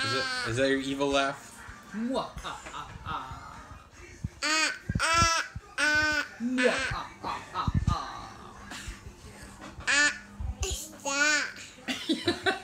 Is that your evil laugh? Mwah, ah, ah, ah. Mwah, ah, ah, ah, ah. Stop.